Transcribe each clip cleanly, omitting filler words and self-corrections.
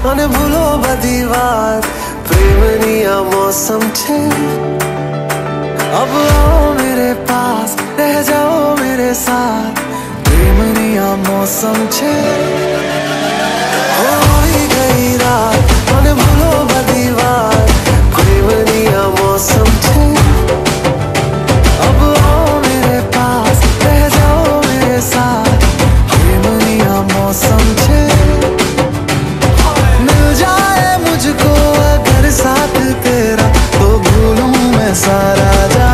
મને ભૂલો બધી વાત પ્રેમની આ मौसम છે अब आओ मेरे पास रह जाओ मेरे साथ प्रेमनी आ मौसम छे होई गई रात મને ભૂલો બધી વાત પ્રેમની આ मौसम छे अब आओ मेरे पास रह जाओ मेरे साथ प्रेमनी आ मौसम छे मिल जाए मुझको अगर साथ तेरा तो भूलूं मैं सारा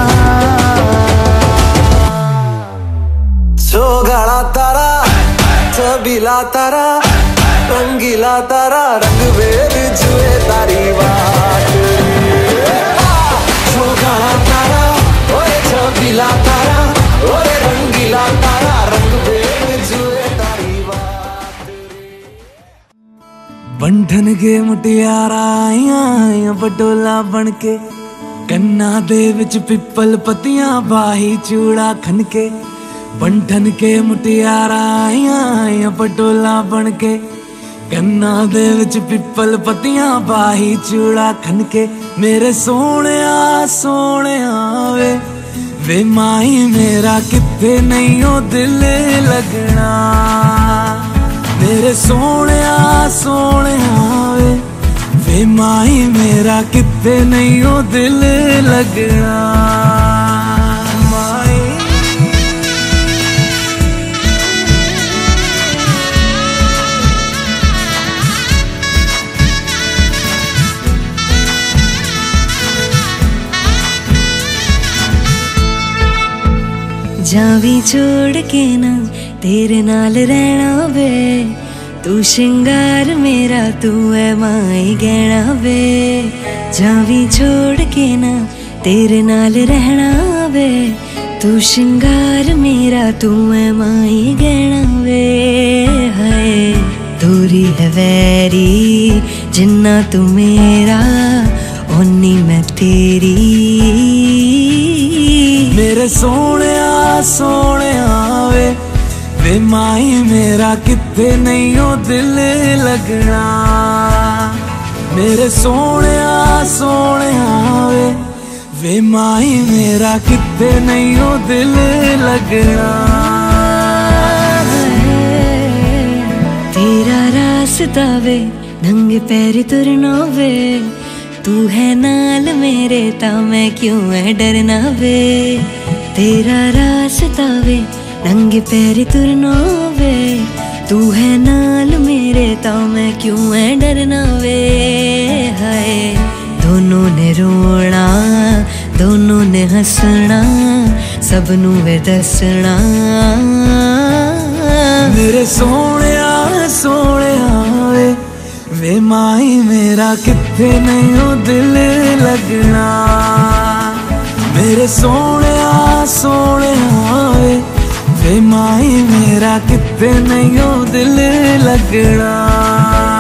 गाड़ा तारा छबीला तारा रंगीला तारा रंग वेद जुए तारी बात गाड़ा तारा ओए छबीला तारा ओए रंगीला तारा रंग वेद जुए तारी बात बंधन के मुटियारा आया बटोला बनके कन्ना दे विच पिपल पतियां बाही चूड़ा खनके बंधन के मुटियारा आया पटोला बनके कन्ना दे विच पिपल पतियां बाही चूड़ा खनके मेरे सोने वे माही मेरा किथे नहीं हो दिल लगना मेरे सोने वे माही मेरा किथे नहीं हो दिल लगना जावी छोड़ के ना तेरे नाल रहना वे तू श्रृंगार मेरा तू है माई गहना वे जावी छोड़ के ना तेरे नाल रहना वे तू श्रृंगार मेरा तू है माई गहना वे हाय दूरी है वैरी जिन्ना तू मेरा ओनी मैं तेरी मेरे सोने वे माही मेरा किथे नहीं हो दिल लगना मेरे सोने वे माही मेरा किथे नहीं हो दिल लगना तेरा रास्ता वे नंगे पैर तुरना वे तू है नाल मेरे ता मैं क्यों है डरना वे तेरा रास्ता वे नंगे पैर तुरना वे तू है नाल मेरे ता मैं क्यों है डरना वे हाय दोनों ने रोना दोनों ने हंसना सबनू वे दसना मेरे सोने वे माही मेरा किथे नहीं हो दिल लगना मेरे सोने वे माही मेरा किथे नहीं हो दिल लगना।